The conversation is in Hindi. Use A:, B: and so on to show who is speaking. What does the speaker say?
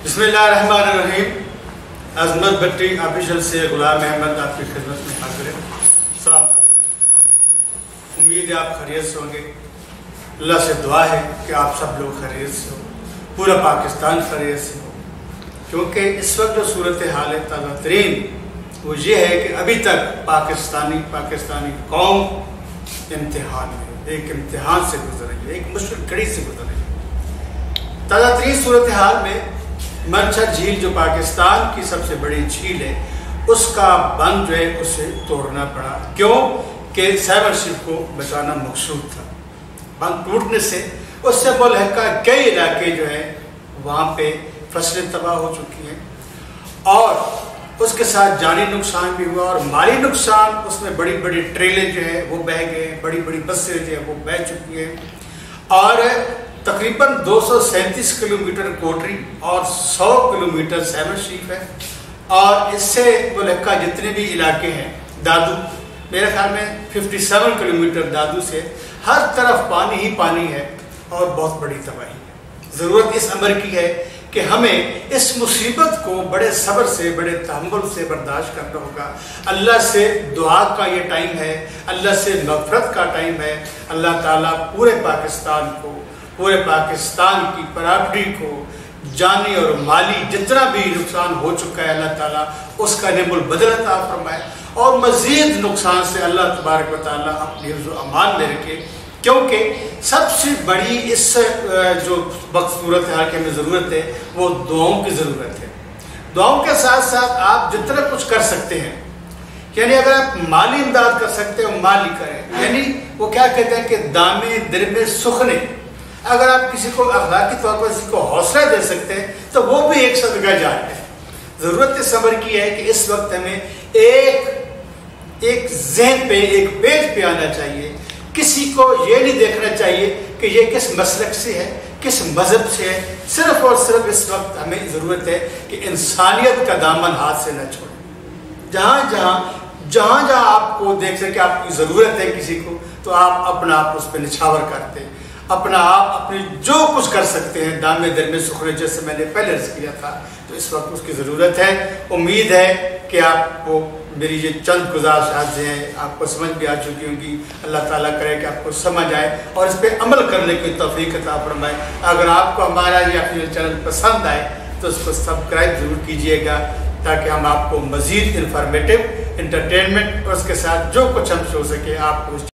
A: बिस्मिल्लाहिर्रहमानिर्रहीम। अजमत भट्टी ऑफिशियल से गुलाम अहमद आपकी खिदमत में हाजिर है। सलाम। उम्मीद है आप खैरियत से होंगे। अल्लाह से दुआ है कि आप सब लोग खैरियत से हो, पूरा पाकिस्तान खैरियत से हो, क्योंकि इस वक्त जो सूरत हाल है ताज़ा तरीन वो ये है कि अभी तक पाकिस्तानी कौम इम्तिहान में एक इम्तिहान से गुजर रही है, एक मुश्किल घड़ी से गुजर रही है। ताज़ा तरीन सूरत हाल में मंछर झील जो पाकिस्तान की सबसे बड़ी झील है उसका बंद जो है उसे तोड़ना पड़ा। क्यों कि साइबरशिप को बचाना मकसूद था। बंद टूटने से उससे मुल्हिका कई इलाके जो है वहाँ पे फसलें तबाह हो चुकी हैं और उसके साथ जानी नुकसान भी हुआ और माली नुकसान। उसमें बड़ी बड़ी ट्रेलें जो है वो बह गए, बड़ी बड़ी बसें जो है वो बह चुकी हैं और तकरीबन 237 किलोमीटर कोटरी और 100 किलोमीटर साइबरशिप है। और इससे मुल्हिका जितने भी इलाके हैं, दादू मेरे ख्याल में 57 किलोमीटर दादू से हर तरफ पानी ही पानी है और बहुत बड़ी तबाही है। ज़रूरत इस अमर की है कि हमें इस मुसीबत को बड़े सब्र से, बड़े तहम्मुल से बर्दाश्त करना होगा। अल्लाह से दुआ का ये टाइम है, अल्लाह से मग़फ़िरत का टाइम है। अल्लाह ताला पूरे पाकिस्तान को, पूरे पाकिस्तान की प्रॉपर्टी को, जानी और माली जितना भी नुकसान हो चुका है अल्लाह ताला उसका निमुल बदल अता फरमाए और मज़ीद नुकसान से अल्लाह तबारक व तआला अपनी हिफ्ज़ व अमान में रखे। क्योंकि सबसे बड़ी इस जो वक्त सूरत हाल की हमें ज़रूरत है वो दुआओं की ज़रूरत है। दुआओं के साथ साथ आप जितना कुछ कर सकते हैं, यानी अगर आप माली इमदाद कर सकते हो माली करें। यानी वो क्या कहते हैं कि दामे दिल में सुखने, अगर आप किसी को अखलाकी तौर पर किसी को हौसला दे सकते हैं तो वो भी एक सदका जारिया है। ज़रूरत इस सब्र की है कि इस वक्त हमें एक ज़हन पे, एक पेज पे आना चाहिए। किसी को ये नहीं देखना चाहिए कि ये किस मसलक से है, किस मज़हब से है। सिर्फ और सिर्फ इस वक्त हमें ज़रूरत है कि इंसानियत का दामन हाथ से न छोड़ें। जहाँ जहाँ आपको देख सके आपकी ज़रूरत है किसी को, तो आप अपना आप उस पर निछावर करते हैं, अपना आप अपने जो कुछ कर सकते हैं दामे दिल में सुखने, जैसे मैंने पहले अर्ज़ किया था। तो इस वक्त उसकी ज़रूरत है। उम्मीद है कि आपको मेरी ये चंद गुज़ारिशात हैं आपको समझ भी आ चुकी होंगी। अल्लाह ताला करे कि आपको समझ आए और इस पर अमल करने की तौफीक अता फरमाए। अगर आपको हमारा ये अपना चैनल पसंद आए तो उसको सब्सक्राइब ज़रूर कीजिएगा ताकि हम आपको मज़ीद इंफॉर्मेटिव, इंटरटेनमेंट और उसके साथ जो कुछ हमसे हो सके आपको